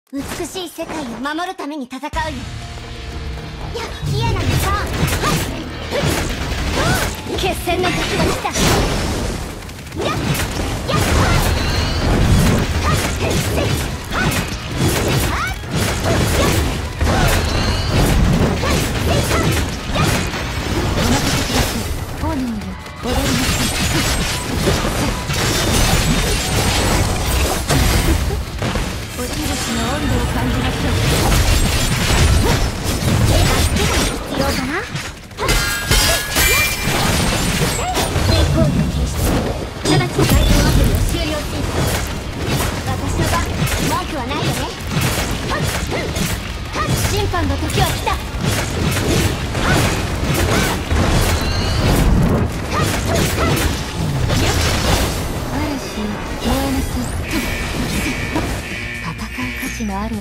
美しい世界を守るために戦うよ。嫌なのさ。決戦の時が来た。オーニング踊りお印の温度を感じましょう。助けが必要かな。抵抗力停止。直ちに解放アプリを終了し。私の番、文句はないよね。審判の時は来た。嵐燃えなさい。価値のある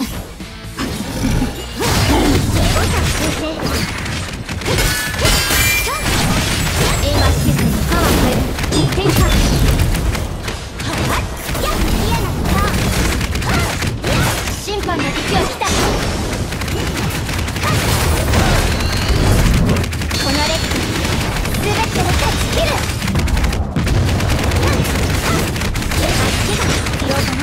審判の時は来た。このレック全てを断ち切る。助けが必要かな。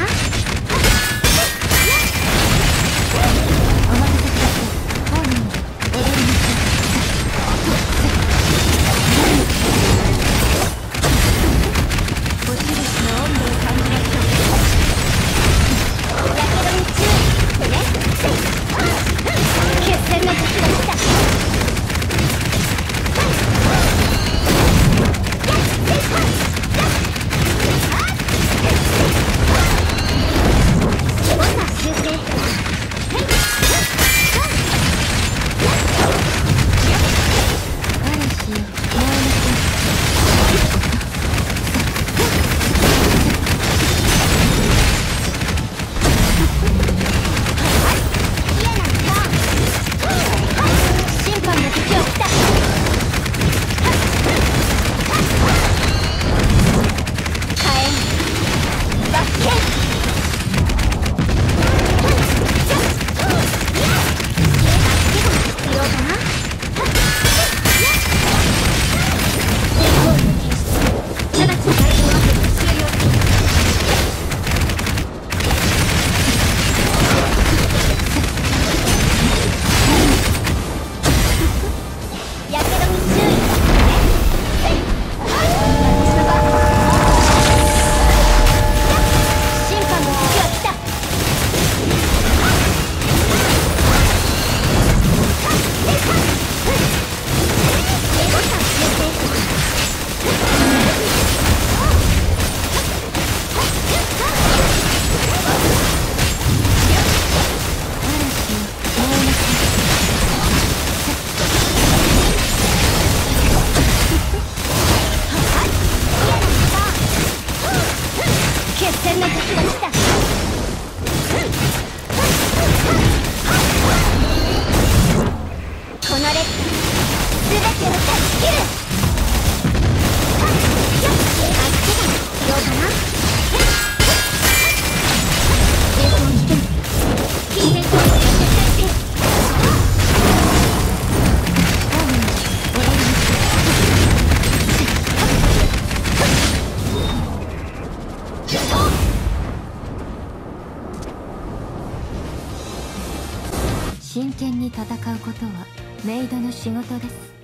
真剣に戦うことはメイドの仕事です。